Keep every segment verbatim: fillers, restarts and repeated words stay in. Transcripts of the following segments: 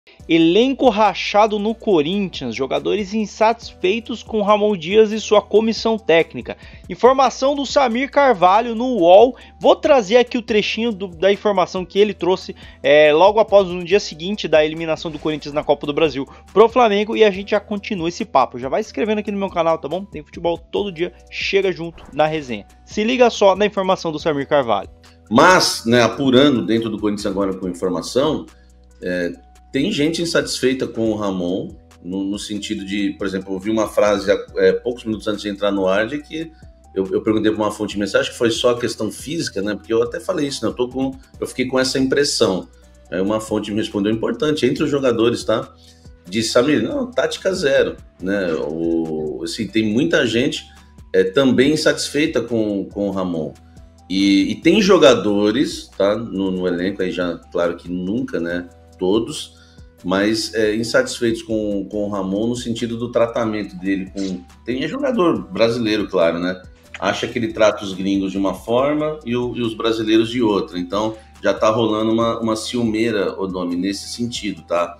Elenco rachado no Corinthians, jogadores insatisfeitos com Ramon Dias e sua comissão técnica. Informação do Samir Carvalho no U O L. Vou trazer aqui o trechinho do, da informação que ele trouxe é, logo após, no dia seguinte da eliminação do Corinthians na Copa do Brasil pro Flamengo, e a gente já continua esse papo. Já vai se inscrevendo aqui no meu canal, tá bom? Tem futebol todo dia, chega junto na resenha. Se liga só na informação do Samir Carvalho. Mas, né, apurando dentro do Corinthians agora com informação, é, tem gente insatisfeita com o Ramon, no, no sentido de, por exemplo, eu vi uma frase é, poucos minutos antes de entrar no ar, de que eu, eu perguntei para uma fonte de mensagem que foi só questão física, né? Porque eu até falei isso, né? Eu, tô com, eu fiquei com essa impressão. Aí uma fonte me respondeu, importante, entre os jogadores, tá? Disse, Samir, não, tática zero, né? O, assim, tem muita gente é, também insatisfeita com, com o Ramon. E, e tem jogadores, tá? No, no elenco, aí já, claro que nunca, né? Todos, mas é, insatisfeitos com, com o Ramon no sentido do tratamento dele com... Tem jogador brasileiro, claro, né? Acha que ele trata os gringos de uma forma e, o, e os brasileiros de outra. Então, já tá rolando uma, uma ciumeira, Odome, nesse sentido, tá?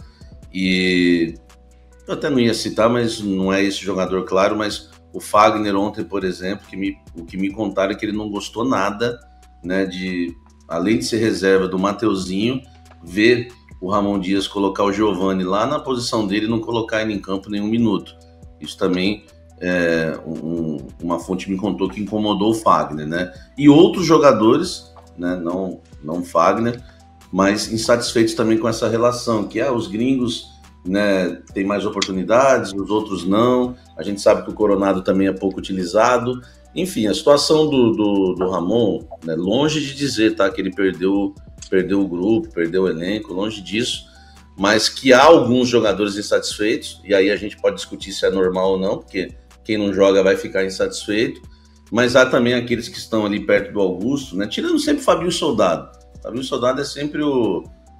E eu até não ia citar, mas não é esse jogador, claro, mas o Fagner ontem, por exemplo, que me, o que me contaram é que ele não gostou nada, né? De, além de ser reserva do Mateuzinho, ver o Ramon Dias colocar o Giovani lá na posição dele e não colocar ele em campo nenhum minuto. Isso também, é, um, uma fonte me contou que incomodou o Fagner, né? E outros jogadores, né, não, não Fagner, mas insatisfeitos também com essa relação, que ah, os gringos, né, têm mais oportunidades, os outros não. A gente sabe que o Coronado também é pouco utilizado. Enfim, a situação do, do, do Ramon, né, longe de dizer, tá, que ele perdeu... perdeu o grupo, perdeu o elenco, longe disso, mas que há alguns jogadores insatisfeitos, e aí a gente pode discutir se é normal ou não, porque quem não joga vai ficar insatisfeito, mas há também aqueles que estão ali perto do Augusto, né? Tirando sempre o Fabinho Soldado. O Fabinho Soldado é sempre o,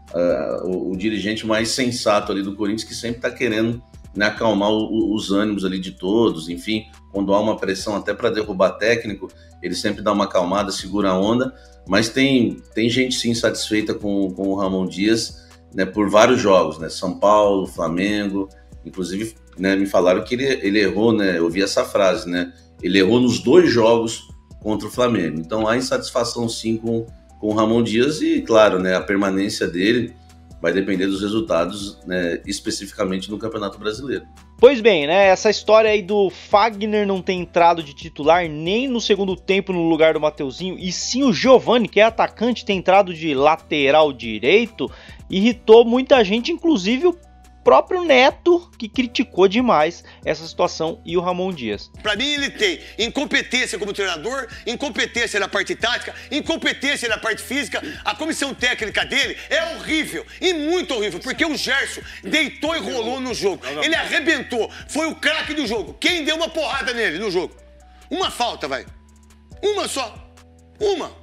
uh, o, o dirigente mais sensato ali do Corinthians, que sempre está querendo, né, acalmar o, os ânimos ali de todos, enfim, quando há uma pressão até para derrubar técnico, ele sempre dá uma acalmada, segura a onda. Mas tem, tem gente sim satisfeita com, com o Ramon Dias, né, por vários jogos, né, São Paulo, Flamengo, inclusive, né, me falaram que ele, ele errou, né, eu ouvi essa frase, né, ele errou nos dois jogos contra o Flamengo. Então há insatisfação sim com, com o Ramon Dias e, claro, né, a permanência dele vai depender dos resultados, né, especificamente no Campeonato Brasileiro. Pois bem, né, essa história aí do Fagner não ter entrado de titular nem no segundo tempo no lugar do Mateuzinho, e sim o Giovani, que é atacante, ter entrado de lateral direito, irritou muita gente, inclusive o próprio Neto, que criticou demais essa situação, e o Ramon Dias. Para mim ele tem incompetência como treinador, incompetência na parte tática, incompetência na parte física. A comissão técnica dele é horrível, e muito horrível, porque o Gerson deitou e rolou no jogo. Ele arrebentou, foi o craque do jogo. Quem deu uma porrada nele no jogo? Uma falta, vai. Uma só. Uma.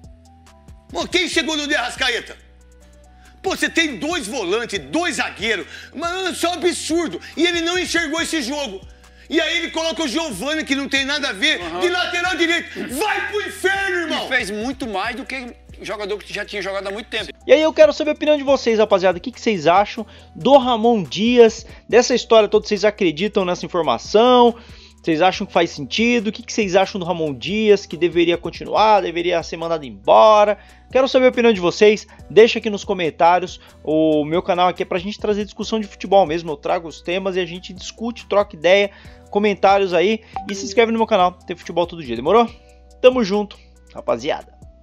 Bom, quem chegou no De Arrascaeta? Pô, você tem dois volantes, dois zagueiros, mano, isso é um absurdo. E ele não enxergou esse jogo. E aí ele coloca o Giovani, que não tem nada a ver, uhum, de lateral direito. Vai pro inferno, irmão! Ele fez muito mais do que jogador que já tinha jogado há muito tempo. E aí eu quero saber a opinião de vocês, rapaziada. O que, que vocês acham do Ramon Dias, dessa história toda? Vocês acreditam nessa informação? Vocês acham que faz sentido? O que, que vocês acham do Ramon Dias? Que deveria continuar? Deveria ser mandado embora? Quero saber a opinião de vocês. Deixa aqui nos comentários. O meu canal aqui é pra gente trazer discussão de futebol mesmo. Eu trago os temas e a gente discute, troca ideia, comentários aí. E se inscreve no meu canal. Tem futebol todo dia, demorou? Tamo junto, rapaziada.